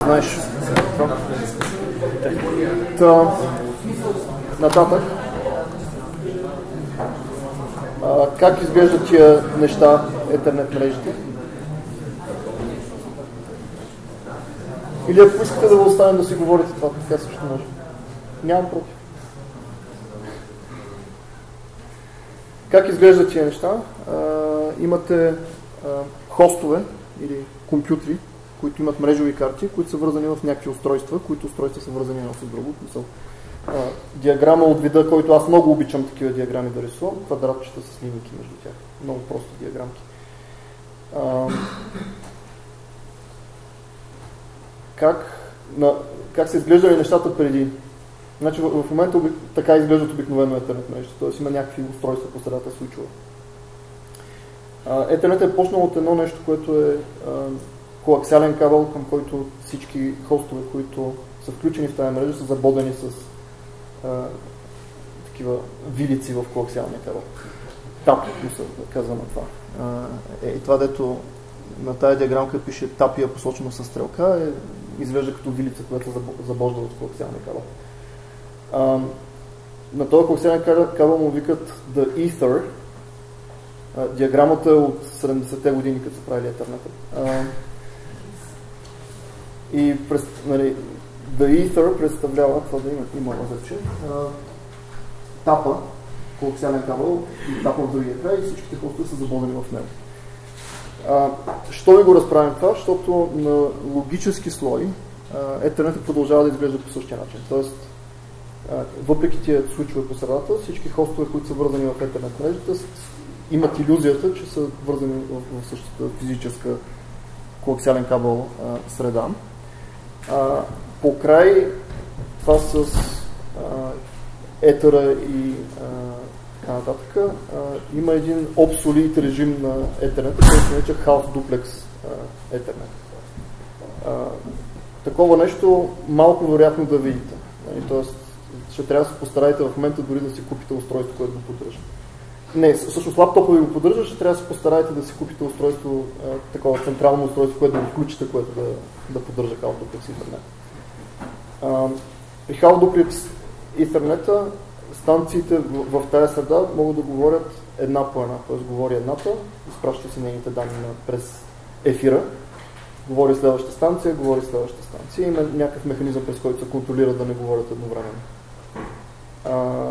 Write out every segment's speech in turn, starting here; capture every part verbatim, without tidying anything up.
Знаеш, Та, нататък, а, как изглеждат тия неща, интернет мрежите? Или ако искате да го оставим да си говорите това, така също може. Нямам против. Как изглеждат тия неща? А, имате а, хостове или компютри, които имат мрежови карти, които са вързани в някакви устройства, които устройства са вързани едно с друго. Мисъл, а, диаграма от вида, който аз много обичам такива диаграми да рисувам, квадратчета с линейки между тях. Много просто диаграмки. А, как, на, как са изглеждали нещата преди? Значи в, в момента оби, така изглеждат обикновено интернет мрежите, т.е. има някакви устройства по средата случва. Етhernet е почнал от едно нещо, което е а, коаксиален кабел, към който всички хостове, които са включени в тази мрежа, са забодени с а, такива вилици в коаксиалния кабел. Тап, му се казва на това. А, е, и това, дето на тази диаграмка пише тапия, посочено с стрелка, е, изглежда като вилица, която се забожда от коаксиалния кабел. А, на този коаксиален кабел му викат The Ether. А, диаграмата е от седемдесетте години, като са правили Ethernet. И през, нали, The Ether представлява, това да има, има лазерче, тапа, коаксиален кабел и тапа в другия край и всичките хостове са забодени в него. А, що ви го разправим това? Защото на логически слой Ethernet продължава да изглежда по същия начин. Тоест, а, въпреки тия случаи по средата, всички хостове, които са вързани в Ethernet мрежата, имат илюзията, че са вързани в, в същата физическа коаксиален кабел а, среда. А, по край това с а, етера и а, така нататък а, има един обсолит режим на Ethernet, който се нарича Half Duplex а, Ethernet. А, такова нещо малко вероятно да видите. Тоест, ще трябва да се постараете в момента дори да си купите устройство, което го поддържа. Не, всъщност лаптопа ви го поддържа, ще трябва да се постараете да си купите устройство, а, такова централно устройство, което да го включите, което да, да поддържа Half Duplex Ethernet. А, при Half Duplex Ethernet станциите в, в тази среда могат да говорят една по една, т.е. говори едната, изпраща си нейните данни през ефира, говори следващата станция, говори следващата станция, има някакъв механизъм, през който се контролира да не говорят едновременно. А,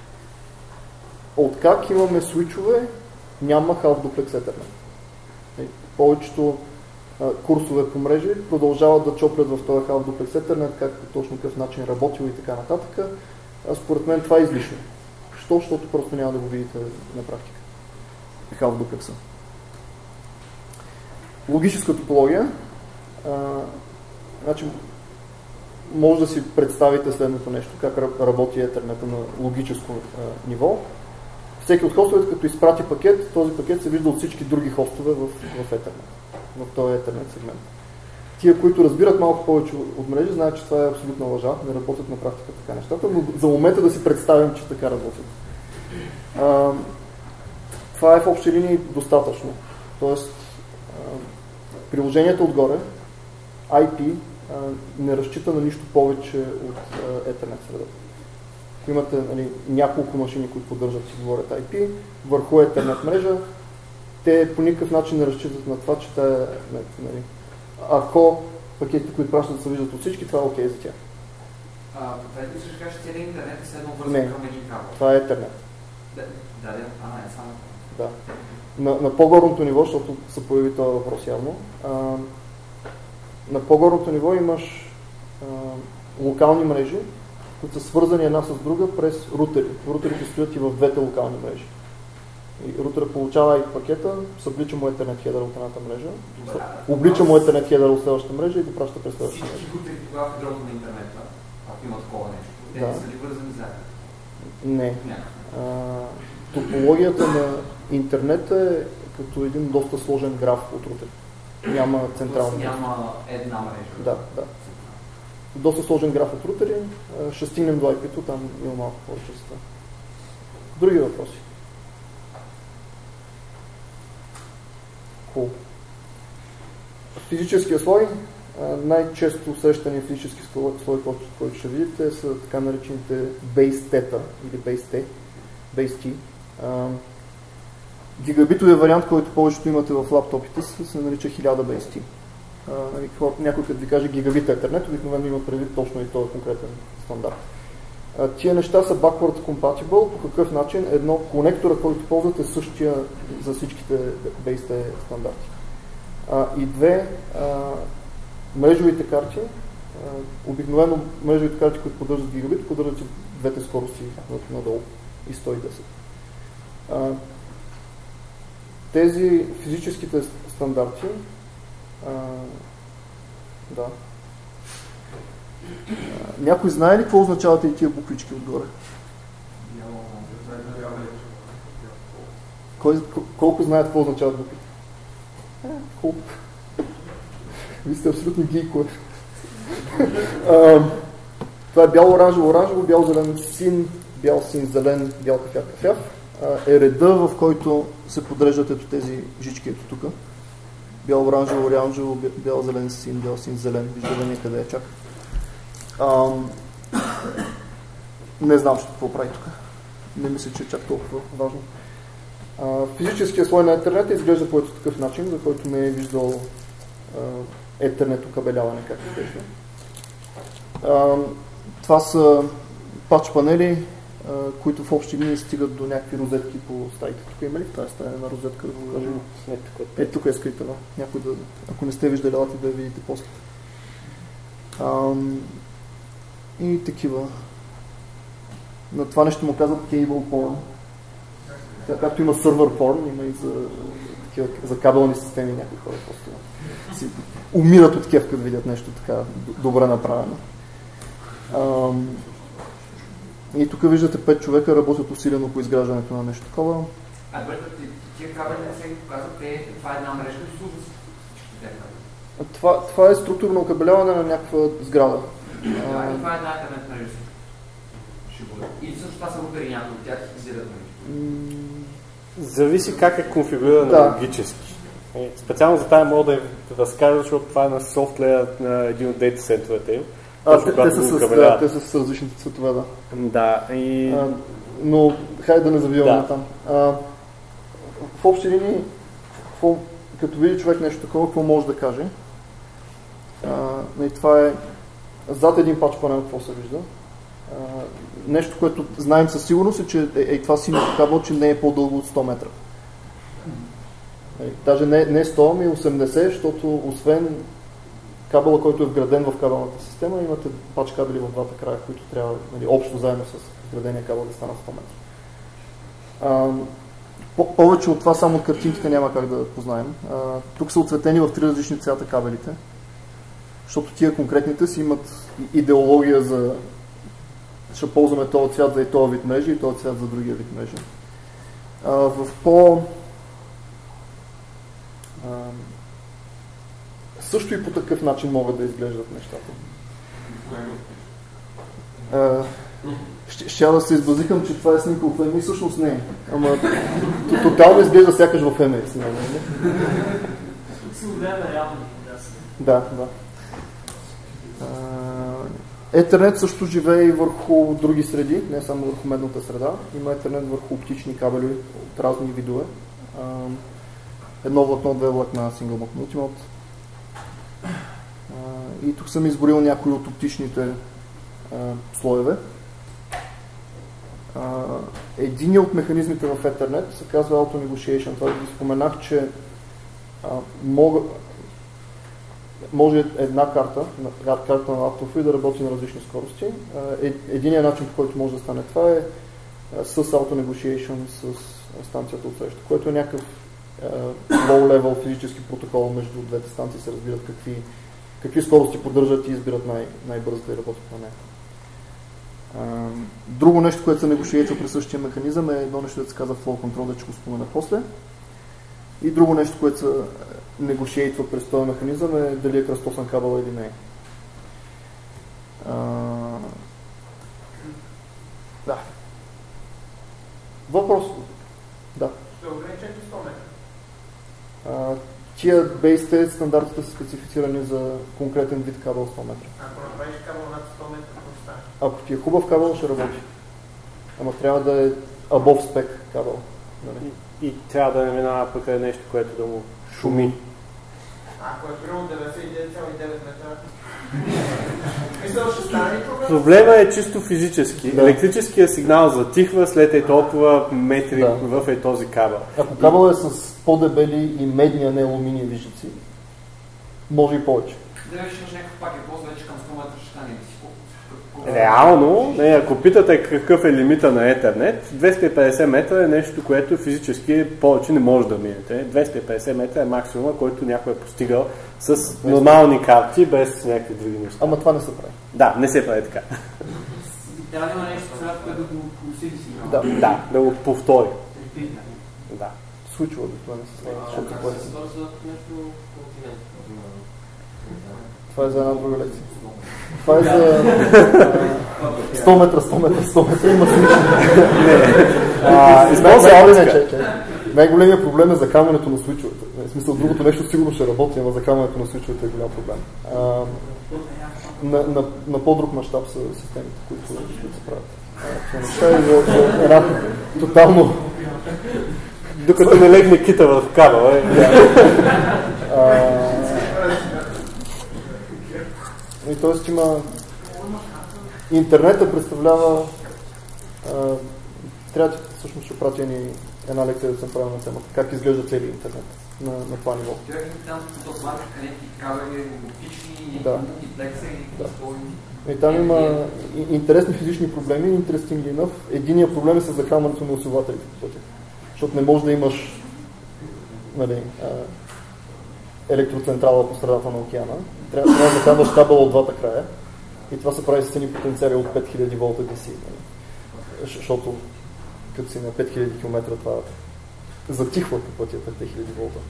Откак имаме свичове, няма Half Duplex Ethernet. Повечето а, курсове по мрежи продължават да чоплят в този Half Duplex Ethernet, както точно какъв начин работил и така нататък. А според мен това е излишно. Що? Защото просто няма да го видите на практика. Half Duplex. Логическа топология. А, значи, може да си представите следното нещо, как работи Ethernet на логическо а, ниво. Всеки от хостовете, като изпрати пакет, този пакет се вижда от всички други хостове в, в Ethernet, в този Ethernet сегмент. Тия, които разбират малко повече от мрежи, знаят, че това е абсолютна лъжа, не работят на практика така нещата, но за момента да си представим, че така работят. А, това е в общи линии достатъчно. Тоест, а, приложението отгоре, ай пи, а, не разчита на нищо повече от а, Ethernet средата. Ако имате, нали, няколко машини, които поддържат и говорят ай пи, върху Ethernet мрежа, те по никакъв начин не разчитат на това, че тая, нали, ако пакетите, които пращат, се виждат от всички, това е окей okay за тях. А, това е да ще кажеш, че интернет е следно вързан към един кабел. Това е Ethernet. Да, да, да, а, не, само. Да. На, на по-горното ниво, защото се появи този въпрос явно, а, на по-горното ниво имаш а, локални мрежи, които са свързани една с друга през рутери. Рутерите стоят и в двете локални мрежи. И рутера получава и пакета, съблича му Ethernet header от едната мрежа, облича му Ethernet header от следващата мрежа и го праща през следващата мрежа. Всички рутери тогава в ядрото на интернета, ако има такова нещо, те да. са ли вързани заедно? Не. А, топологията на интернета е като един доста сложен граф от рутери. Няма централна. Няма една мрежа. Да, да. Доста сложен граф от рутери. Ще стигнем до ай пи-то, там има малко повече с това. Други въпроси? Cool. Физическия слой, най-често усещания физически слой, който, който ще видите, са така наречените Base Theta или Base T, Base T. Гигабитовия вариант, който повечето имате в лаптопите, се нарича хиляда Base T. Някой като ви каже гигабит Ethernet, обикновено има предвид точно и този конкретен стандарт. Тия неща са backward compatible. По какъв начин? Едно конектора, който ползвате, е същия за всичките Base T стандарти. И две, мрежовите карти, обикновено мрежовите карти, които поддържат гигабит, поддържат двете скорости надолу и сто и десет. Тези физическите стандарти, да. Някой знае ли какво означават и тия буквички отгоре? Кой, колко знаят какво означават буквите? Е, колко? Вие сте абсолютно гейкове. Това е бяло, оранжево, оранжево, бял, зелен, син, бял, син, зелен, бял, кафяв, кафяв. Е реда, в който се подреждат ето тези жички ето тук. Бял, оранжево, оранжево, бял, зелен, син, бял, син, зелен. Виждате някъде е чак. Ам... Не знам, що какво прави тук. Не мисля, че е чак толкова важно. А, физическия слой на Ethernet изглежда по ето такъв начин, за който не е виждал Ethernet окабеляване, както беше. Това са пач панели, които в общи линии стигат до някакви розетки по стаите. Тук има ли в тази стая една розетка, да го кажем? Е, тук е скрита, да. Някой да, ако не сте виждали, елате да я видите после. Ам, и такива. На това нещо му казват cable porn. Така, както има server porn, има и за, такива, за кабелни системи някои хора просто си умират от кеф, като видят нещо така добре направено. Ам, и тук виждате пет човека работят усилено по изграждането на нещо такова. А добре, тия кабели не се показват, те, това е една мрежа, която служа всичките кабели. Това, това е структурно окабеляване на някаква сграда. Да, и това е една интернет мрежа. Ще бъде. И също това са рутери, някои от тях изгледат мрежи. Зависи как е конфигурирано да. логически. Специално за тази мога да разкажа, защото това е на софтлея на един от дейта центровете им. А, те, те, са с, да, те са с различните цветове, да. Да, и... А, но хайде да не завиваме да. там. А, в общи линии, какво, като види човек нещо такова, какво може да каже? А, и това е зад един пач панел, какво се вижда. А, нещо, което знаем със сигурност е, че е, е това синьото кабел, че не е по-дълго от сто метра. Е, даже не, не сто, ами осемдесет, защото освен кабела, който е вграден в кабелната система, имате пач кабели в двата края, които трябва, нали, общо заедно с вградения кабел да станат сто метра. А, по- повече от това само от картинките няма как да познаем. А, тук са отцветени в три различни цвята кабелите, защото тия конкретните си имат идеология за ще ползваме този цвят за и този вид мрежи и този цвят за другия вид мрежи. А, в по... А, също и по такъв начин могат да изглеждат нещата. А, ще, ще да се избазикам, че това е снимка в ем ей, всъщност не е. Ама тотално изглежда сякаш в ем ей. Да, да. Ethernet също живее и върху други среди, не само върху медната среда. Има Ethernet върху оптични кабели от разни видове. Едно влакно, две влакна, Single Mode Multimode. И тук съм изборил някои от оптичните слоеве. Един от механизмите в Ethernet се казва Auto Negotiation. Това ви споменах, че мога може една карта, карта на лаптопа и да работи на различни скорости. Единият начин, по който може да стане това е с Auto Negotiation с станцията отсреща, което е някакъв low-level физически протокол между двете станции, се разбират какви, какви скорости поддържат и избират най- най-бързо да работят на нея. Друго нещо, което се негошиейтва при същия механизъм е едно нещо, да се казва Flow Control, да ще го спомена после. И друго нещо, което се негошиейтва през този механизъм е дали е кръстосан кабел или не. А, да. Въпрос? Да. Ще ограничен до сто метра. А, тия бейсте стандартите са специфицирани за конкретен вид кабел сто метра. Ако направиш кабел над сто метра, какво стане? Ако ти е хубав кабел, ще работи. Ама трябва да е above spec кабел. Нали? И, и трябва да не минава покрай нещо, което да му шуми. Ако е примерно деветдесет и девет цяло и девет метра, мисля, ще стане ли проблем? Проблема е чисто физически. Да. Електрическия сигнал затихва след е толкова метри Да. в е този кабел. Ако кабел е с по-дебели и медни, а не алуминиеви жици, може и повече. Да вече имаш някакъв пакет, после вече към сто метра ще стане. Реално, не, ако питате какъв е лимита на Ethernet, двеста и петдесет метра е нещо, което физически повече не може да минете. двеста и петдесет метра е максимума, който някой е постигал с нормални карти, без някакви други неща. Ама това не се прави. Да, не се прави така. Трябва да има нещо, което да го усили сигнал. Да. Да, да го повтори. Да. Случва обикновено се слага, защото Как това се свързва нещо континент? Това е за една друга лекция. Това е за сто метра, сто метра, сто метра, има смисъл. Използва Най-големият проблем е закамването на свичовете. В смисъл, другото нещо сигурно ще работи, но закамването на свичовете е голям проблем. А, на, на, на по-друг мащаб са системите, които, които се правят. А, това е за, за една тотално... Докато не легне кита в кабел, е. И т.е. има... Интернета представлява... А, трябва да всъщност ще пратя ни една лекция да съм правил на темата. Как изглежда целият интернет на, на това ниво. Тя е там като това където кабели, оптични, Да. мултиплексери, Да. И там има и- интересни физични проблеми, interestingly enough. Единият проблем е с захранването на усилвателите по пътя. Защото не можеш да имаш, нали, а, електроцентрала по средата на океана. Трябва, трябва да захранваш кабела от двата края. И това се прави с едни потенциали от пет хиляди волта Ди Си. Нали. Защото като си на пет хиляди километра това затихва по пътя пет хиляди волта.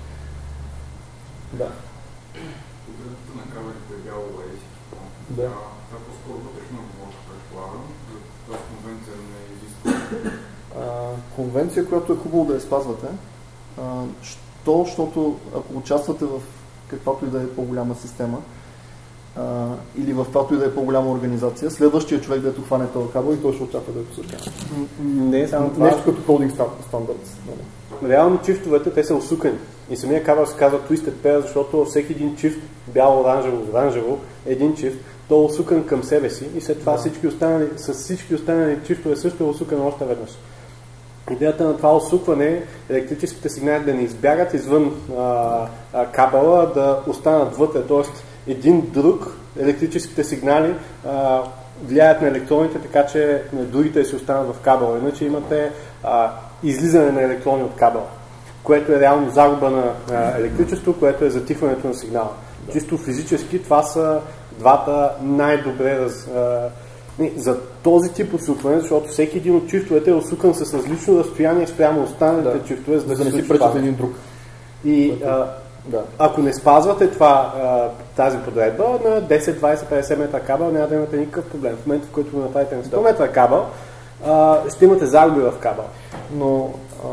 Да. Подредата на кабелите е бяло лейси. Да. Това е по-скоро вътрешно блок, предполагам. Това конвенция не изисква. А, конвенция, която е хубаво да я спазвате. А, що, защото ако участвате в каквато и да е по-голяма система а, или в каквато и да е по-голяма организация, следващия човек, дето хване този кабел и той ще очаква да е по същия начин. Не, само това. Нещо като coding standards. Нали? Реално чифтовете, те са усукани. И самия кабел се казва Twisted Pair, защото всеки един чифт, бяло-оранжево, оранжево, един чифт, той е усукан към себе си и след това Да. всички останали, с всички останали чифтове също е усукан още веднъж. Идеята на това усукване е електрическите сигнали да не избягат извън а, а, кабела, да останат вътре, т.е. един друг електрическите сигнали а, влияят на електроните, така че на другите си останат в кабела. Иначе имате а, излизане на електрони от кабела, което е реално загуба на а, електричество, което е затихването на сигнала. Да. Чисто физически това са двата най-добре раз... А, не, за този тип усукване, защото всеки един от чифтовете е усукан с различно разстояние спрямо останалите Да. чифтове, за да, За да не се си случи пречат това. един друг. И Което- а, Да. ако не спазвате това, а, тази подредба, на десет, двайсет, петдесет метра кабел няма да имате никакъв проблем. В момента, в който го направите на сто метра кабел, а, ще имате загуби в кабел. Но а,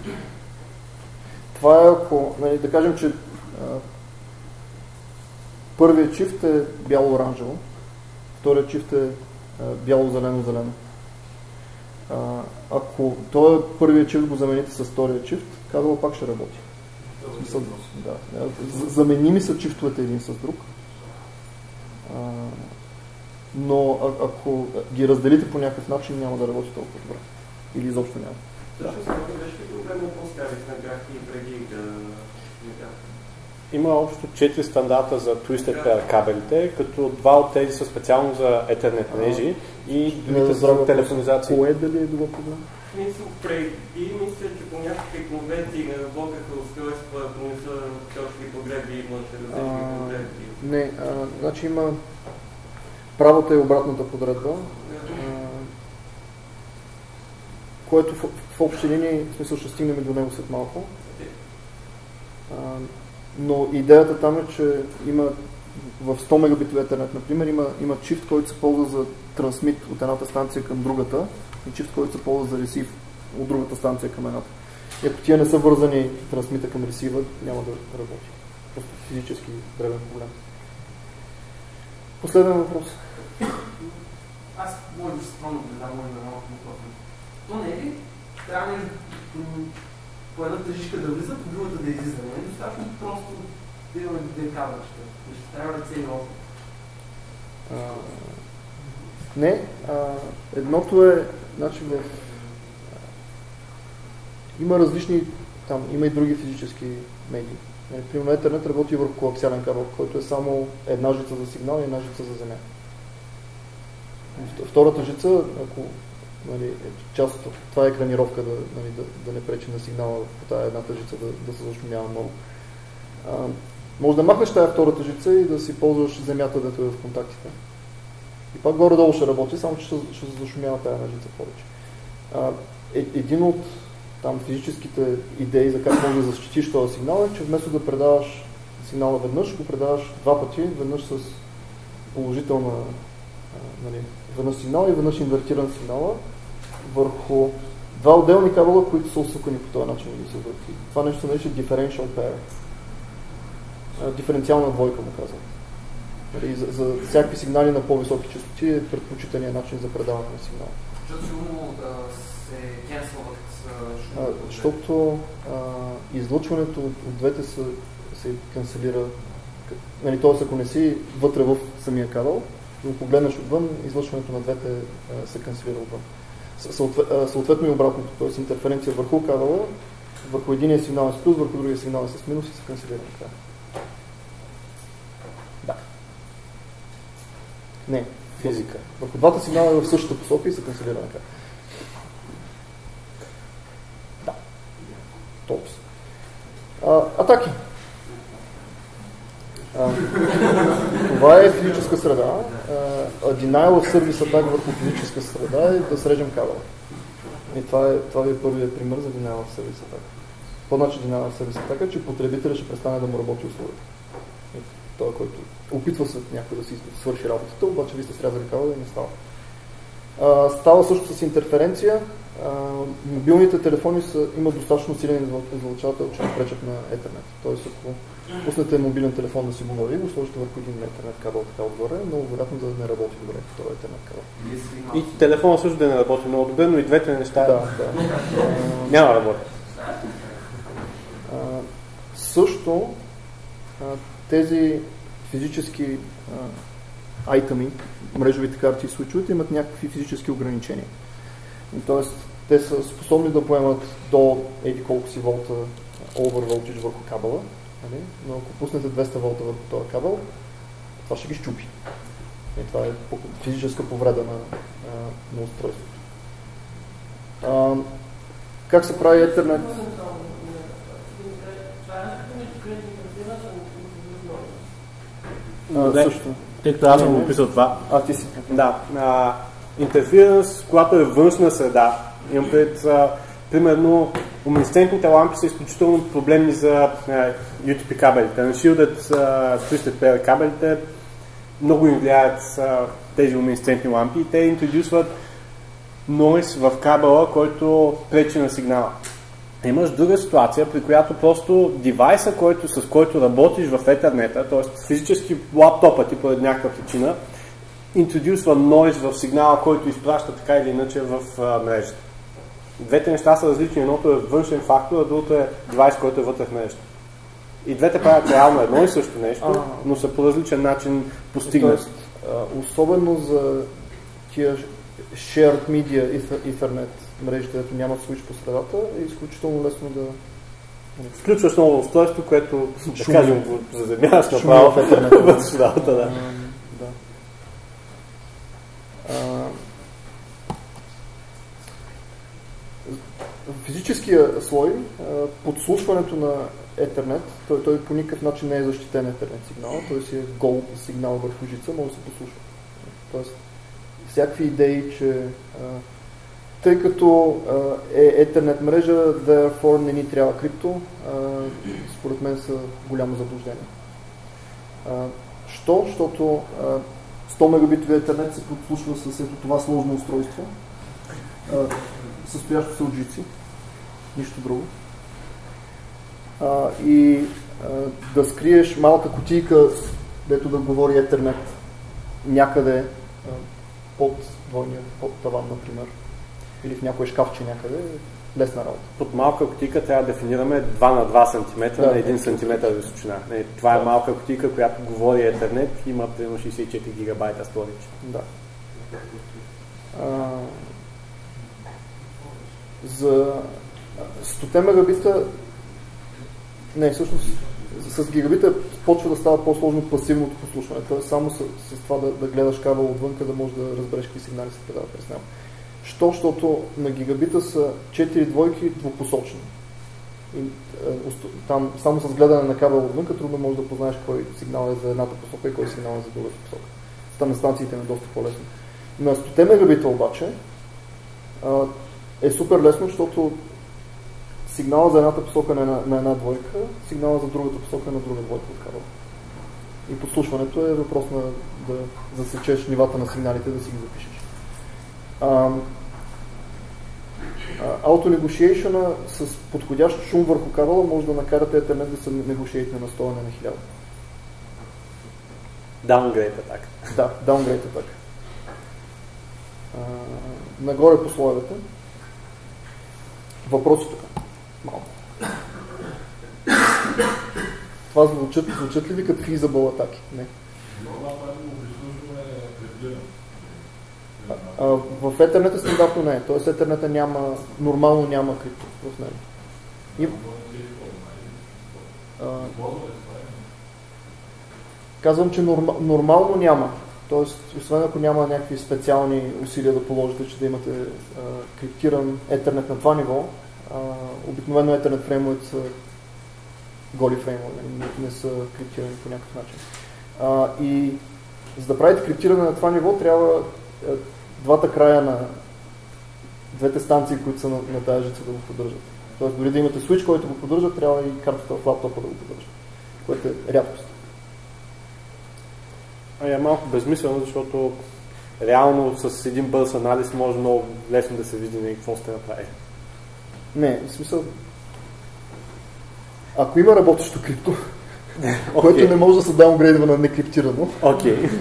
това е ако, нали, да кажем, че а, първият чифт е бяло-оранжево, вторият чифт е а, бяло-зелено-зелено. А, ако този първият чифт го замените с втория чифт, кабелът пак ще работи. В смисъл, да, за- заменими са чифтовете един с друг. А, но а, ако ги разделите по някакъв начин, няма да работи толкова добре. Или изобщо няма. Всъщност, това беше проблемно по-стари на графики преди да... Има общо четири стандарта за Twisted Pair кабелите, като два от тези са специално за Ethernet мрежи и другите са за телефонизация. Кое дали е било проблем? В смисъл, преди мисля, че по някакви конвенции не работеха устройства, ако не са точки подредби, имаше различни А, подредби. Не, а, значи има правата и обратната подредба, а, което в, в общи линии, в смисъл ще стигнем до него след малко. А, но идеята там е, че има в сто мегабитов Ethernet, например, има, има чифт, който се ползва за трансмит от едната станция към другата и чифт, който се ползва за ресив от другата станция към едната. И ако тия не са вързани трансмита към ресива, няма да работи. просто физически древен проблем. Последен въпрос. Аз може да се спомня да дам на малко въпрос. То не е ли? Трябва ли по една тъжичка да влиза, по другата да излиза? Не е достатъчно просто да имаме две кабелчета. Ще трябва да цели офис. Не. А, едното е, значи в... Има различни, там има и други физически медии. Примерно Ethernet работи върху коаксиален кабел, който е само една жица за сигнал и една жица за земя. Втората жица, ако нали, е част от това е екранировка, да, нали, да, да не пречи на сигнала по тази едната жица да, да се зашумява много. А, може да махнеш тази втората жица и да си ползваш земята, дето е в контактите. И пак горе-долу ще работи, само че ще, ще се зашумява тази една жица повече. А, е, един от там физическите идеи за как може да защитиш този сигнал е, че вместо да предаваш сигнала веднъж, го предаваш два пъти, веднъж с положителна а, нали, веднъж сигнал и веднъж инвертиран сигнала върху два отделни кабела, които са усъкани по този начин. Това нещо се нарича differential pair. А, диференциална двойка му казват. Нали, за, за всякакви сигнали на по-високи частоти е предпочитания начин за предаване на сигнала. Защото сигурно да се кенселват А, защото а, излъчването от, от двете се, се канцелира, нали, т.е. ако не си вътре в самия кабел, да го погледнеш отвън, излъчването на двете а, се канцелира отвън. Съответ, а, съответно и обратното, т.е. интерференция върху кабела, върху единия сигнал е с плюс, върху другия сигнал е с минус и се канцелира така. Да. Не, физика. Върху двата сигнала е в същата посока и се канцелира така. Топс. А, атаки. А, това е физическа среда. А, denial of service attack върху физическа среда е да срежем кабела. И това е, това е първият пример за denial of service attack. По начин denial of service attack е, че потребителя ще престане да му работи услугата. Той, който опитва се някой да си свърши работата, обаче вие сте срязали кабела и не става. А, става също с интерференция. Uh, мобилните телефони са, имат достатъчно силен излъчател, че не пречат на Ethernet. Тоест, ако пуснете мобилен телефон да си говори, го сложите върху един Ethernet кабел така отгоре, много вероятно да не работи добре този Ethernet кабел. И телефона също да не работи много добре, но и двете неща да, да. uh, няма да работи. Uh, също uh, тези физически uh, айтъми, мрежовите карти и свичовете имат някакви физически ограничения. Тоест, те са способни да поемат до еди колко си волта over voltage върху кабела, нали? Но ако пуснете двеста волта върху този кабел, това ще ги щупи. И това е физическа повреда на, на устройството. А, как се прави Ethernet? А, също. Тъй като аз съм го описал това. А, ти си. Да. А, интерференс, когато е външна среда, имам пред, а, примерно, люминесцентните лампи са изключително проблемни за а, ю ти пи кабелите. На Shielded Twisted Pair кабелите много им влияят а, тези люминесцентни лампи и те интродюсват нойз в кабела, който пречи на сигнала. Имаш друга ситуация, при която просто девайса, който, с който работиш в Ethernet, т.е. физически лаптопа ти по някаква причина, интродюсва нойз в сигнала, който изпраща така или иначе в а, мрежата. Двете неща са различни. Едното е външен фактор, а другото е девайс, който е вътре в мрежата. И двете правят реално едно и също нещо, а, но са по различен начин постигнати. Тоест, особено за тия shared media Ethernet мрежи, където няма switch по средата, е изключително лесно да... Включваш ново устройство, което, да кажем, го заземяваш направо в Ethernet. Вътре средата, да. да. А, физическия слой, подслушването на Ethernet, той, той по никакъв начин не е защитен Ethernet сигнал, той си е гол сигнал върху жица, може да се подслушва. Тоест, всякакви идеи, че а, тъй като а, е Ethernet мрежа, therefore не ни трябва крипто, а, според мен са голямо заблуждение. А, що? Защото а, сто мегабитови Ethernet се подслушва с ето това сложно устройство, а, състоящо се от жици, нищо друго. А, и да скриеш малка кутийка, дето да говори Ethernet някъде а, под двойния, под таван, например, или в някое шкафче някъде, лесна работа. Под малка кутийка трябва да дефинираме два на два сантиметра да, на един сантиметър височина. Това е малка кутийка, която говори Ethernet, има примерно шейсет и четири гигабайта storage. Да. А, за сто мегабита, не, всъщност с гигабита почва да става по-сложно пасивното послушване. Тоест само с, с това да, да гледаш кабел отвънка, да можеш да разбереш какви сигнали се предават през него. Що? Защото на гигабита са четири двойки двупосочни. И, е, там само с гледане на кабел отвънка трудно можеш да познаеш кой сигнал е за едната посока и кой сигнал е за другата посока. Там на станциите е доста по-лесно. На сто мегабита обаче а, е супер лесно, защото сигнала за едната посока на една, на една двойка, сигнала за другата посока на друга двойка от кабел. И подслушването е въпрос на да засечеш нивата на сигналите, да си ги запишеш. Auto-negotiation с подходящ шум върху кабела може да накарате Ethernet да се negotiate на сто, не на хиляда. Downgrade атака. Да, downgrade атака. Нагоре по слоевете. Въпроси тук. Малко. Това звучат, звучат ли ви като feasible атаки? Не. А, в Ethernet стандартно не е. Тоест Ethernet няма, нормално няма крипто в него. И, а, казвам, че норма, нормално няма. Тоест, освен ако няма някакви специални усилия да положите, че да имате а, криптиран Ethernet на това ниво, а, обикновено Ethernet фреймовете са голи фреймове, не, не са криптирани по някакъв начин. А, и за да правите криптиране на това ниво, трябва двата края на двете станции, които са на, на тази жица, да го поддържат. Тоест, дори да имате switch, който го поддържа, трябва и картата в лаптопа да го поддържа, което е рядкост. А е малко безмислено, защото реално с един бърз анализ може много лесно да се види на какво сте направили. Не, в смисъл, ако има работещо крипто, okay. което не може да се даунгрейдва на некриптирано. Окей. Okay.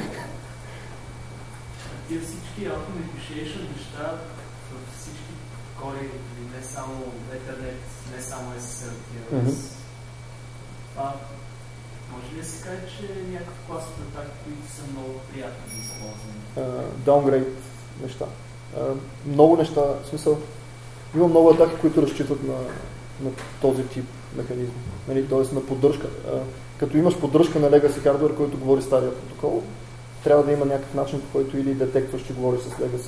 Тия всички auto-negotiation неща във всички кори, не само Ethernet, не само ес ес ел ти ар ес. Mm-hmm. А може ли да се каже, че е някакъв клас от атаки, които са много приятни за използване? Uh, downgrade неща. Uh, много неща, в смисъл, има много атаки, които разчитат на, на този тип механизми, нали, т.е. на поддръжка. Uh, като имаш поддръжка на legacy hardware, който говори стария протокол, трябва да има някакъв начин, по който или детектваш, че говори с legacy,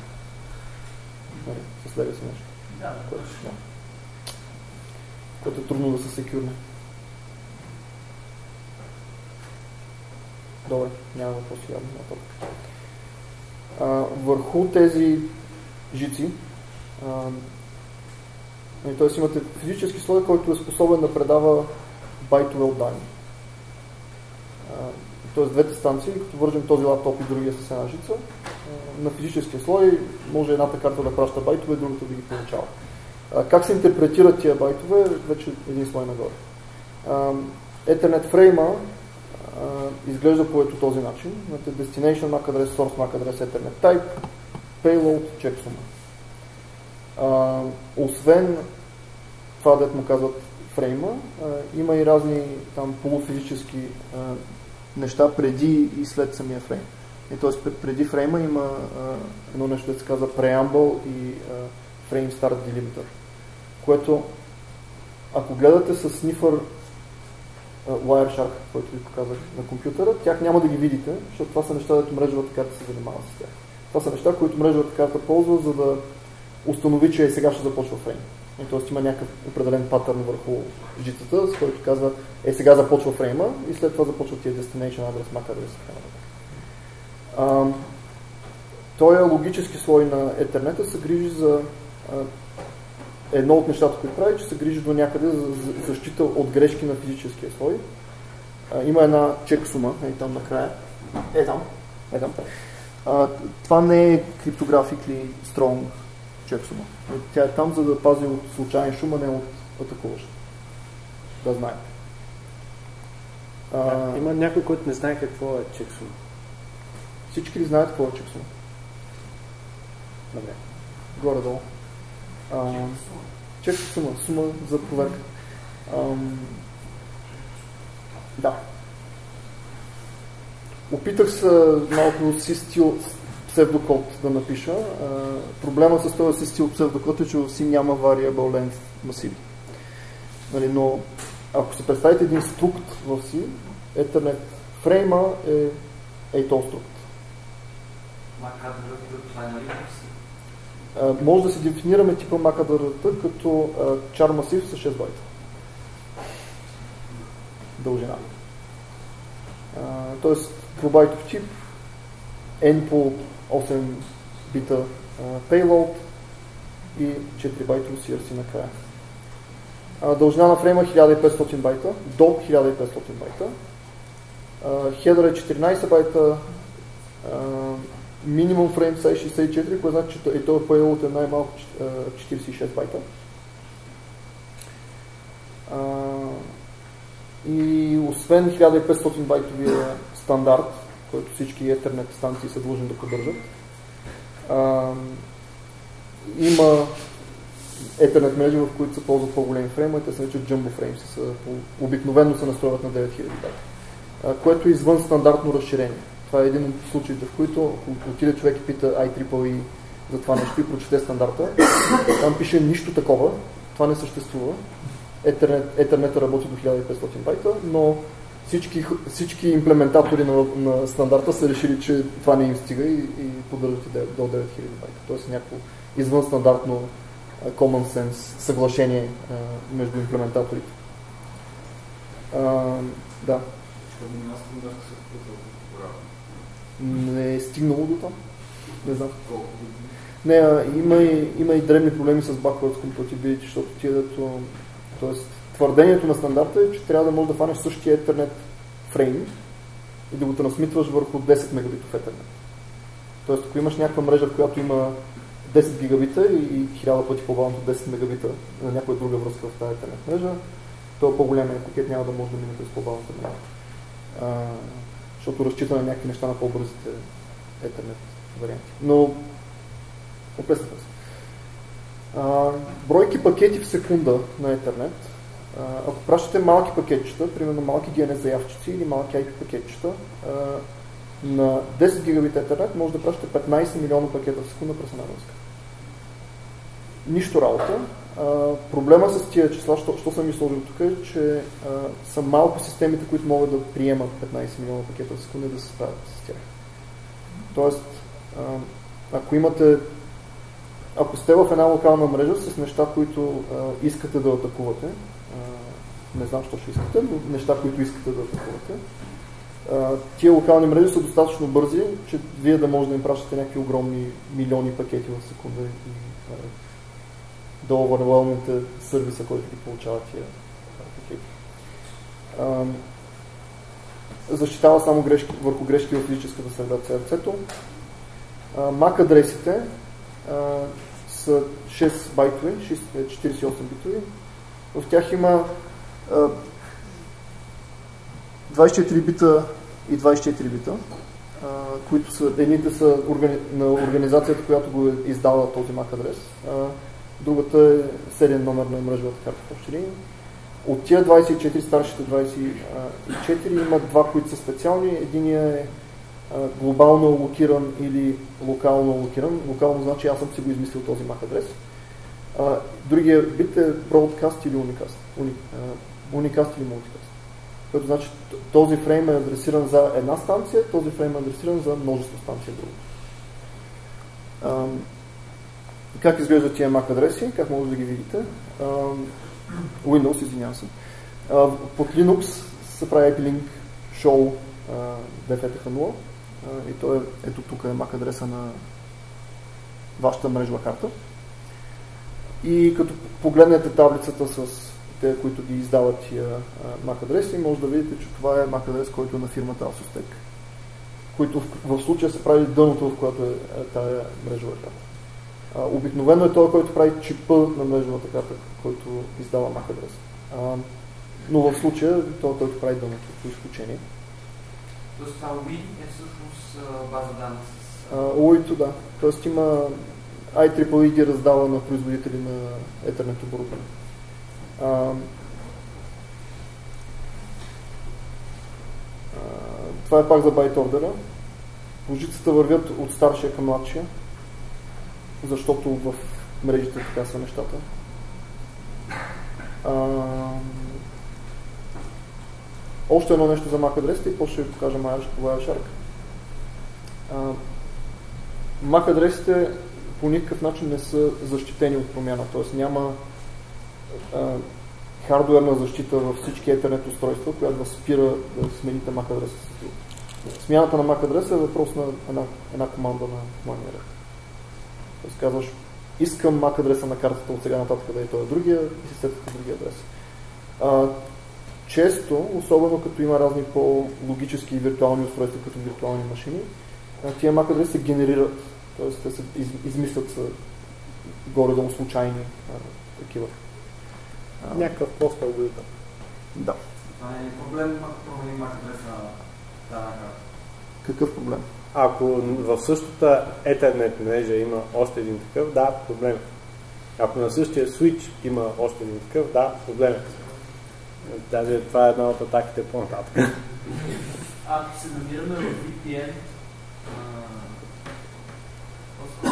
нали, с legacy нещо. Да, което, да. което е трудно да се секюрне. Добре, няма въпрос явно нататък. А, върху тези жици, т.е. имате физически слой, който е способен да предава байтове от данни. Т.е. двете станции, като вържем този лаптоп и другия с една жица, на физическия слой може едната карта да праща байтове, другата да ги получава. Как се интерпретират тия байтове? Вече един слой нагоре. Ethernet фрейма изглежда по ето този начин. Имате destination MAC address, source MAC address, Ethernet type, payload, checksum. Освен това, дето му казват фрейма, има и разни там полуфизически неща преди и след самия фрейм. И т.е. преди фрейма има а, едно нещо, да се казва preamble и а, frame start delimiter, което ако гледате с снифър Wireshark, който ви показах на компютъра, тях няма да ги видите, защото това са неща, дето мрежовата карта се занимава с тях. Това са неща, които мрежовата карта ползва, за да установи, че сега ще започва фрейм. Т.е. има някакъв определен патърн върху жицата, с който казва, е сега започва фрейма и след това започва тия destination address, MAC address. Той е логически слой на Ethernet, се грижи за а, едно от нещата, които прави, че се грижи до някъде за защита от грешки на физическия слой. А, има една чексума, е там накрая. Е там. Е там. А, това не е cryptographically strong чексума. Тя е там, за да пази от случайен шум, а не от атакуващ. Да знаете. А, Има някой, който не знае какво е чексум. Всички ли знаят какво е чексум? Добре. Горе-долу. Чек сума, сума за проверка. Ам, да. Опитах се малко си стил псевдокод да напиша. А, проблема с този си стил псевдокод е, че в си няма variable length масиви. Нали, но ако се представите един структ в си, Ethernet фрейма е ей този структ. Макадрата, това е нали си? Uh, може да си дефинираме типа макадрата като uh, char масив с шест байта. Дължина. Uh, тоест двубайтов тип, N по осем бита uh, payload и четири байтово си ар си накрая. Uh, дължина на фрейма хиляда и петстотин байта, до хиляда и петстотин байта. Uh, хедър е четиринайсет байта, uh, минимум фрейм size шейсет и четири, което значи, че и този payload е най-малко четирийсет и шест байта. А, и освен хиляда и петстотин байтовия стандарт, който всички Ethernet станции са длъжни да поддържат, а, има Ethernet мрежи, в които се ползват по-големи фрейма, те се наричат Jumbo Frames, са, обикновено се настройват на девет хиляди байта, а, което е извън стандартно разширение. Това е един от случаите, в които отиде човек и пита ай три ел и за това нещо и прочете стандарта. Там пише нищо такова, това не съществува. Ethernet, Ethernet работи до хиляда и петстотин байта, но всички, всички имплементатори на, на стандарта са решили, че това не им стига и, и поддържат и до девет хиляди байта. Тоест някакво извън стандартно uh, common sense съглашение uh, между имплементаторите. Uh, да. Не е стигнало до там. Не знам. Не, а, има, и, има и дребни проблеми с backwards compatibility, защото тия дето... Тоест, твърдението на стандарта е, че трябва да можеш да фанеш същия Ethernet фрейм и да го трансмитваш върху десет мегабитов Ethernet. Тоест, ако имаш някаква мрежа, в която има десет гигабита и хиляда пъти по-бавното десет мегабита на някоя друга връзка в тази Ethernet мрежа, то е по-големия пакет няма да може да мине през по-бавната мрежа. Защото разчита на някакви неща на по-бързите Ethernet варианти. Но, опресната се. А, бройки пакети в секунда на Ethernet. А, ако пращате малки пакетчета, примерно малки ди ен ес заявчици или малки ай пи пакетчета, а, на десет гигабит Ethernet може да пращате петнайсет милиона пакета в секунда през една връзка. Нищо работа. Uh, проблема с тия числа, що, що съм ми сложил тук е, че uh, са малко системите, които могат да приемат петнайсет милиона пакета в секунда и да се справят с тях. Тоест, uh, ако имате, ако сте в една локална мрежа с неща, които uh, искате да атакувате, uh, не знам що ще искате, но неща, които искате да атакувате, uh, тия локални мрежи са достатъчно бързи, че вие да можете да им пращате някакви огромни милиони пакети в секунда и uh, да overwhelmите сервиса, който ги получава тия пакети. Защитава само грешки, върху грешки в физическата среда си ар си-то. MAC адресите а, са шест байтови, четирийсет и осем битови. В тях има а, двайсет и четири бита и двайсет и четири бита, а, които са, едните са органи, на организацията, която го е издала този MAC адрес. А, другата е сериен номер на мрежовата карта в общи линии. От тия двайсет и четири, старшите двайсет и четири има два, които са специални. Единият е а, глобално локиран или локално локиран. Локално значи аз съм си го измислил този MAC адрес. А, другия бит е broadcast или unicast. Уни, а, unicast или multicast. Което значи този фрейм е адресиран за една станция, този фрейм е адресиран за множество станции друго. Как изглеждат тия MAC адреси? Как може да ги видите? Uh, Windows, извинявам се. Uh, под Linux се прави ай пи Link Show uh, ди еф и ти ейч нула uh, и то е, ето тук е MAC адреса на вашата мрежова карта. И като погледнете таблицата с те, които ги издават тия uh, MAC адреси, може да видите, че това е MAC адрес, който е на фирмата Asustek, които в, в случая се прави дъното, в което е, е тая мрежова карта. Uh, обикновено е той, който прави чипа на мрежовата карта, който издава MAC адрес. Uh, но в случая той, който прави дъното, по изключение. Тоест това U I е всъщност база данни с... У И-то, да. Тоест има Ай Трипъл И ги раздава на производители на Ethernet оборудване. А, а, това е пак за байт ордера. Лъжицата вървят от старшия към младшия, защото в мрежите така са нещата. А, още едно нещо за MAC адресите и после ще ви покажа Wireshark. А, MAC адресите по никакъв начин не са защитени от промяна, т.е. няма а, хардуерна защита във всички Ethernet устройства, която спира да смените MAC адреса с друг. Смяната на MAC адреса е въпрос на една, една команда на командния ред. Тоест казваш, искам MAC адреса на картата от сега нататък да е този другия и си сетвате другия адрес. А, често, особено като има разни по-логически и виртуални устройства, като виртуални машини, тия MAC адреси се генерират, т.е. те се из, измислят са горе-долу случайни а, такива. А, някакъв пост алгоритъм. Да. Това не е проблем, ако променим MAC адреса на дадена карта. Какъв проблем? Ако в същата Ethernet мрежа има още един такъв, да, проблем. Ако на същия switch има още един такъв, да, проблем. Даже това е една от атаките по-нататък. Ако се намираме в ви пи ен, в,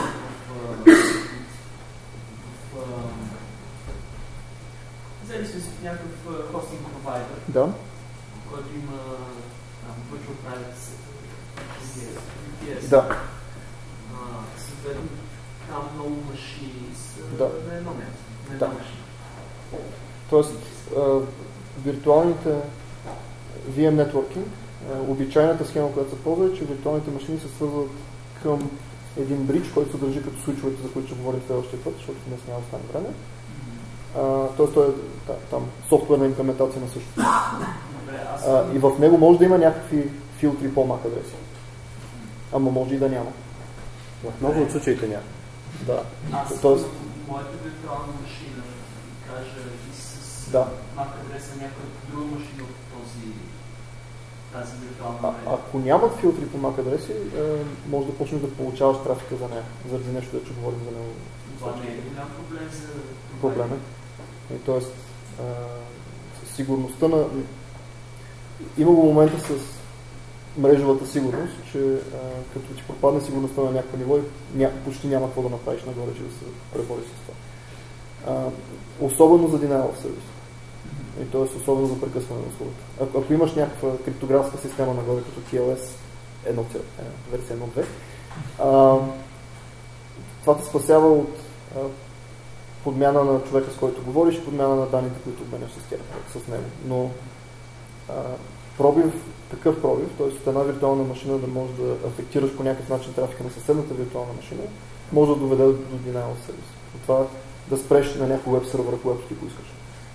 взели сме си някакъв хостинг провайдер, Да. който има virtual private ви пи ес. Да. Съответно, там много машини са Да. на едно място, на една Да. машина. Тоест, а, виртуалните ви ем Networking, а, обичайната схема, която се ползва е, че виртуалните машини се свързват към един бридж, който се държи като свичовете, за които ще говорим следващия път, защото днес няма да стане време. Uh, Тоест, той е да, там софтуерна имплементация на същото. Uh, и в него може да има някакви филтри по MAC адреси. Ама може и да няма. В много от случаите няма. Да. Аз Тоест, моята виртуална машина, да кажа, и с да. MAC адреса на някаква друга машина от този, тази виртуална А, мрежа. ако нямат филтри по MAC адреси, е, може да почнеш да получаваш трафика за нея, заради нещо, да ще говорим за него. Това не е голям проблем за Проблем е. И, тоест, а, със сигурността на... Има го момента с мрежовата сигурност, че а, като ти пропадне сигурността на някакво ниво, ня... почти няма какво да направиш нагоре, че да се пребори с това. А, особено за denial of service. И т.е. особено за прекъсване на услугата. Ако, ако имаш някаква криптографска система нагоре, като Ти Ел Ес едно, версия едно точка две, а, това те спасява от а, подмяна на човека, с който говориш, и подмяна на данните, които обменяш с тях, с него. Но а, пробив, такъв пробив, т.е. от една виртуална машина да можеш да афектираш по някакъв начин трафика на съседната виртуална машина, може да доведе до denial of service. От това да спреш на някой веб сервер, когато ти поискаш.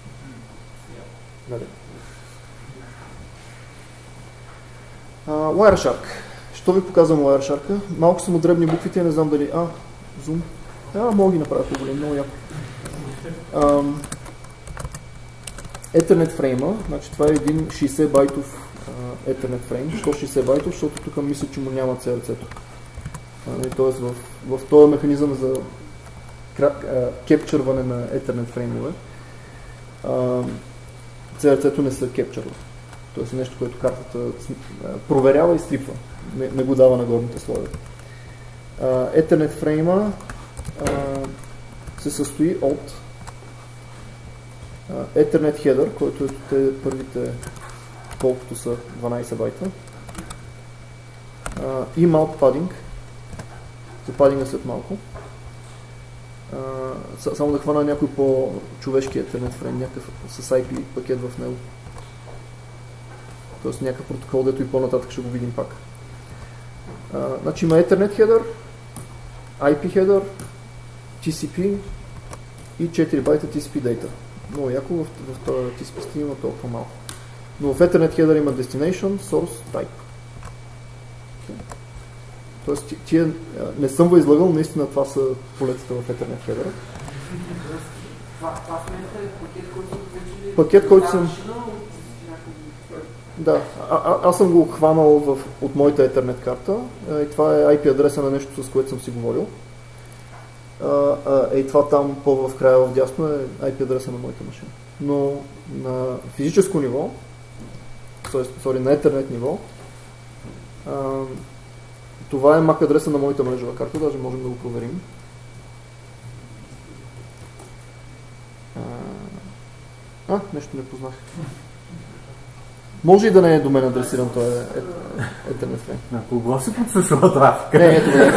Нали? Uh, Wireshark. Що ви показвам Wireshark? Малко са му дребни буквите, не знам дали... А, Zoom. А, мога ги направя по-голем, много яко. Uh, Ethernet фрейма, значи това е един шейсет байтов uh, Ethernet фрейм. Що шейсет байтов? Защото тук мисля, че му няма Си Ар Си-то. Uh, Тоест в, в този механизъм за uh, кепчърване на Ethernet фреймове, uh, Си Ар Си-то не са кепчърва. Тоест нещо, което картата проверява и стрипва. Не, не го дава на горните слоеве. Uh, Ethernet фрейма uh, се състои от uh, Ethernet header, който е те първите колкото са дванайсет байта, uh, и малко падинг. За падинга след малко. Uh, само да хвана някой по-човешки Ethernet фрейм, някакъв с Ай Пи пакет в него. Тоест някакъв протокол, дето и по-нататък ще го видим пак. Uh, значи има Ethernet header, Ай Пи header, Ти Си Пи и четири байта Ти Си Пи data. Много яко, в, в този Ти Си Пи стрим има толкова малко. Но в Ethernet header има destination, source, type. Okay. Тоест тия не съм го излагал, наистина това са полетата в Ethernet header. Това в момента е пакет, който са получили... Пакет, който съм... Машина, Да, а, а, аз съм го хванал в, от моята Ethernet карта и това е ай пи адреса на нещо, с което съм си говорил. А, а, и това там по-в края в дясно е ай пи адреса на моята машина. Но на физическо ниво, sorry, на Ethernet ниво, а, това е мак адреса на моята мрежова карта, даже можем да го проверим. А, а нещо не познах. Може и да не е до мен адресиран този Ethernet frame. На кого си подслушва трафика? Не, ето не.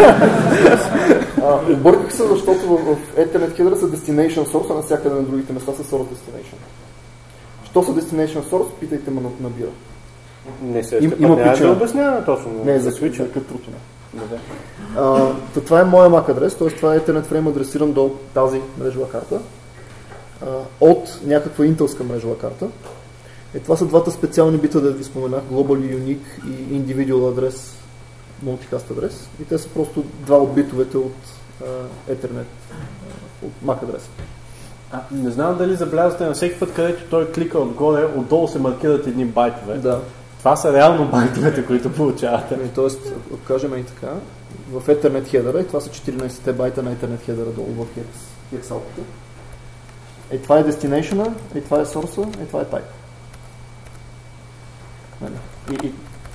Обърках се, защото в, в Ethernet header са destination source, а навсякъде на другите места са source destination. Що са destination source? Питайте ме на, на бира. Не се Им, ще има няма причина. да обяснява точно. Не, за свича. За кътрото не. А, това е моя мак адрес, т.е. това е Ethernet frame адресиран до тази мрежова карта а, от някаква интелска мрежова карта. Е, това са двата специални бита, да ви споменах, Global Unique и Individual адрес, Multicast адрес. И те са просто два от битовете от а, Ethernet, а, от мак адреса. А, не знам дали забелязвате на всеки път, където той клика отгоре, отдолу се маркират едни байтове. Да. Това са реално байтовете, които получавате. Тоест, ако кажем и така, в Ethernet header, и това са четиринайсет байта на Ethernet header долу в hex output. Е, това е destination, и това е source, и това е type. И, и...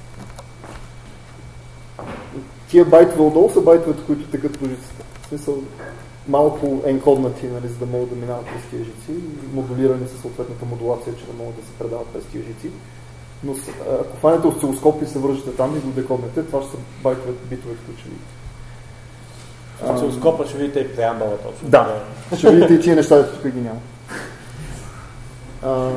Тия байтове отдолу са байтовете, които текат по жиците. В смисъл, малко енкоднати, нали, за да могат да минават през тия жици и модулирани със съответната модулация, че да могат да се предават през тия жици. Но ако фанете осцилоскоп и се вържете там и го декоднете, това ще са байтовете, битовете, които ще видите. Осцилоскопа ще видите и преамбъла точно. Да, ще видите и тия неща, дето тук ги няма. А...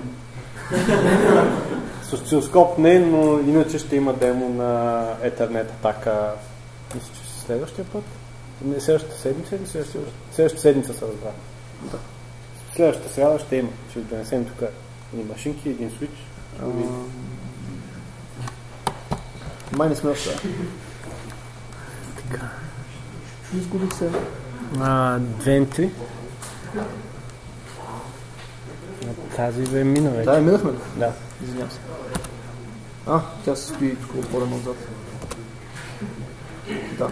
С осцилоскоп не, но иначе ще има демо на Ethernet атака. Мисля, че следващия път? Не, следващата седмица или следващата? Следващата седмица се разбра. Да. Следващата сряда ще има. Ще донесем тук едни машинки, един свич. А... Май не сме още. Така. Изгубих се. А, две ем три. Тази бе мина вече. Да, минахме ли? Да. Извинявам се. А, тя се стои тук отворена отзад. Да.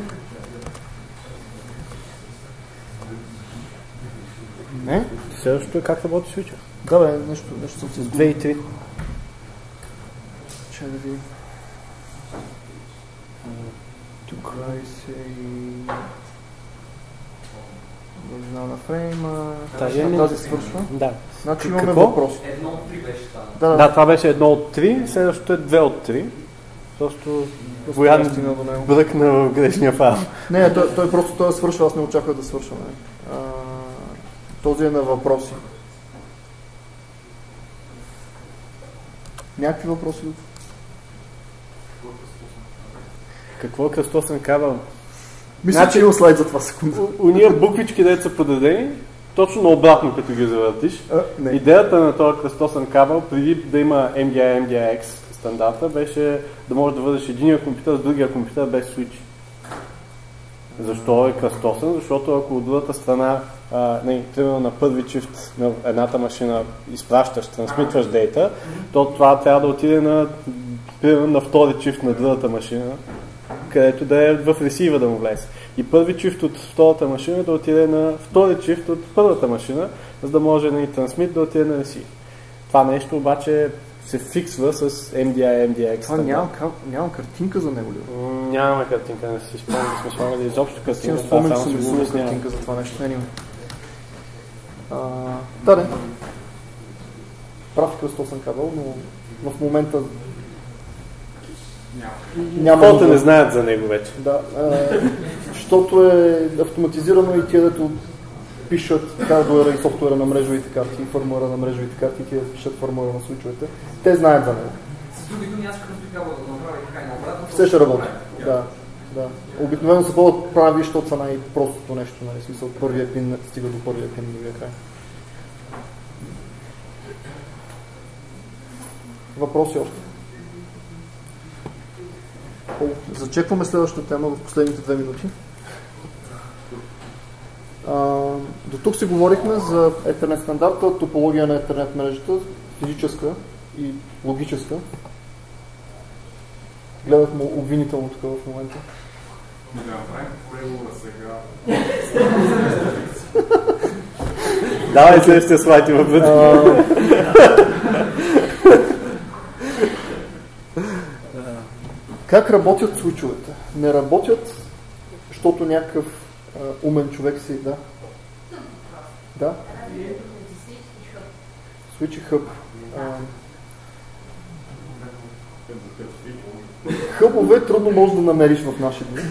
Не? Следващото е как работи свича. Да, бе, нещо, нещо съм се изгубил. две и три. Че да видим. Тук се и... Оригинална фрейма. Тази, тази, тази свършва. Да. Значи имаме Какво? въпрос. Едно от три беше това. Да, да, Да, това беше едно от три, следващото е две от три. Просто Боян стигна до него. бръкна в грешния файл. Не, той, той просто той свършва, аз не очаквах да свършва. А, този е на въпроси. Някакви въпроси? Какво е кръстосен кабел? Мисля, Значи- че има слайд за това секунда. У- Уния буквички, дето са подредени, точно наобратно, като ги завъртиш. А, не. Идеята на този кръстосен кабел, преди да има ем ди ай Ем Ди Ай Екс стандарта, беше да можеш да вързеш единия компютър с другия компютър без свич. Защо е кръстосен? Защото ако от другата страна, а, не, примерно на първи чифт на едната машина изпращаш, трансмитваш дейта, то това трябва да отиде на, примерно, на втори чифт на другата машина, където да е в ресива да му влезе. И първи чифт от втората машина да отиде на втори чифт от първата машина, за да може на и трансмит да отиде на ресив. Това нещо обаче се фиксва с Ем Ди Ай Ем Ди Ай Екс. Това нямам, нямам картинка за него ли? Нямаме картинка, не си спомням да сме слагали изобщо Си картинка. не спомням, че само съм си го рисувал обяснявам. картинка за това нещо. Не, а, да, не. Прав кръстосен кабел, но в момента няма Хората нужда. не знаят за него вече. Да, а, защото е автоматизирано и тия, дето пишат хардуера и софтуера на мрежовите карти, фърмуера на мрежовите карти, тия пишат фърмуера на свичовете, те знаят за него. С други думи, аз кръсто кабел да го направя и така и наобратно. Все ще работи. Да, да. Обикновено се бъдат прави, защото са най-простото нещо, нали, смисъл, първия пин стига до първия пин на другия край. Въпроси още? О, зачекваме следващата тема в последните две минути. А, до тук си говорихме за Ethernet стандарта, топология на Ethernet мрежата, физическа и логическа. Гледат му обвинително тук в момента. Да направим преговора сега. Давай следващия слайд има бъде. Как работят случовете? Не работят, защото някакъв а, умен човек си... Да? Да? Switch Hub. Хъбове трудно можеш да намериш в наши дни.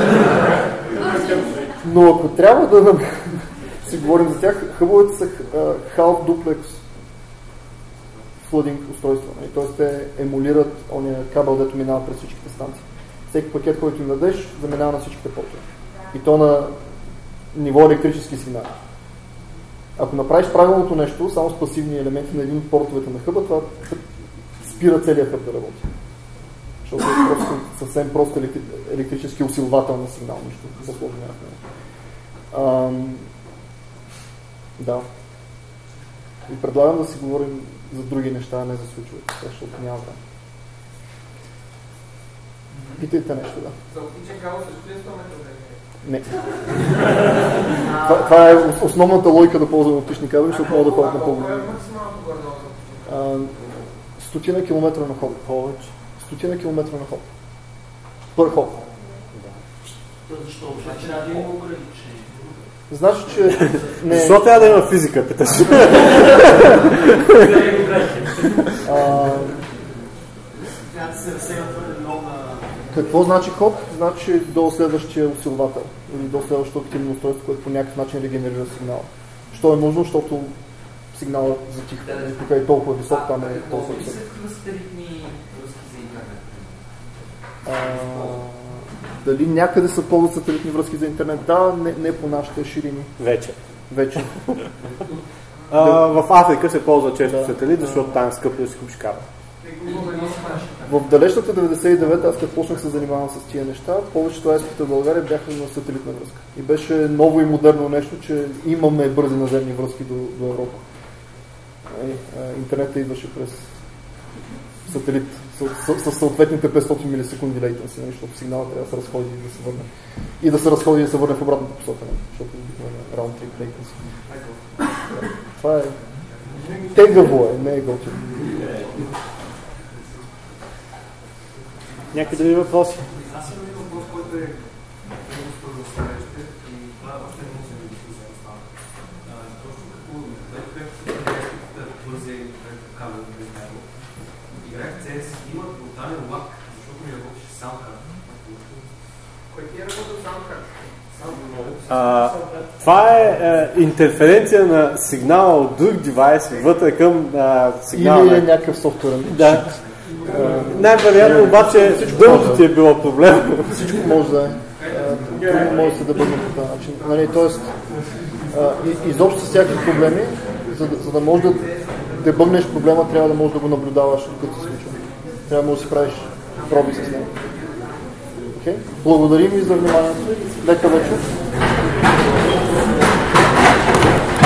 Но ако трябва да нам... си говорим за тях, хъбовете са Half Duplex flooding устройства. Т.е. те емулират ония кабел, дето минава през всичките станции. Всеки пакет, който им дадеш, заминава на всичките портове. И то на ниво електрически сигнали. Ако направиш правилното нещо, само с пасивни елементи на един от портовете на хъба, това спира целият хъб да работи. Защото е просто, съвсем просто електри... електрически усилвател на сигнал, нищо по-сложно няма. Да. И предлагам да си говорим за други неща, а не за случването, защото няма време. Питайте нещо, да. За оптичен кабел също ли е сто метра? Не. това, това е основната логика да ползваме оптични кабели, защото мога да ходят на по-големи. Колко е максималното гордо? Стотина километра на ход. Повече. Стотина километра на ход. Пър ход. Защо? Значи трябва да има ограничение. Значи, че... Не... Защо трябва да има физика, питаш? Трябва да се разсева твърде много на... Какво значи ход? Значи до следващия усилвател или до следващото активно устройство, което по някакъв начин регенерира сигнала. Що е нужно? Защото сигналът затихва. Тук е толкова висок, там е толкова висок. Какви са сателитни връзки за интернет? Дали някъде са ползват сателитни връзки за интернет? Да, не, не по нашите ширини. Вече. Вече. А, в Африка се ползва често сателит, защото там е скъпо да си купиш кабел. В далечната деветдесет и девета, аз като почнах се занимавам с тия неща, повечето айспите в България бяха на сателитна връзка. И беше ново и модерно нещо, че имаме бързи наземни връзки до, до Европа. Интернетът идваше през сателит с, с съответните петстотин милисекунди лейтенси, защото сигналът трябва да се разходи и да се върне. И да се разходи и да се върне в обратната посока, защото е round trip latency. Това е тегаво е, не е готино. Някакви други въпроси? Аз имам един въпрос, който е много свързан с следващите и това още не може да ви се знае. Точно като да бързи кабел без него. Играх си ес, има брутален лак, защото ми работеше саундкарт. Кой ти е работил саундкарт? А, това е, е интерференция на сигнала от друг девайс вътре към а, сигнала. Или е някакъв софтуерен. Да. Най-вероятно обаче дългото ти е било проблем. Всичко може да е. Трудно може да се дебъгне по този начин. Нали, тоест, а, изобщо с всякакви проблеми, за, за да можеш да дебъгнеш проблема, трябва да можеш да го наблюдаваш докато се случва. Трябва да можеш да си правиш проби с него. Okay? Благодарим ви за вниманието. Лека вечер.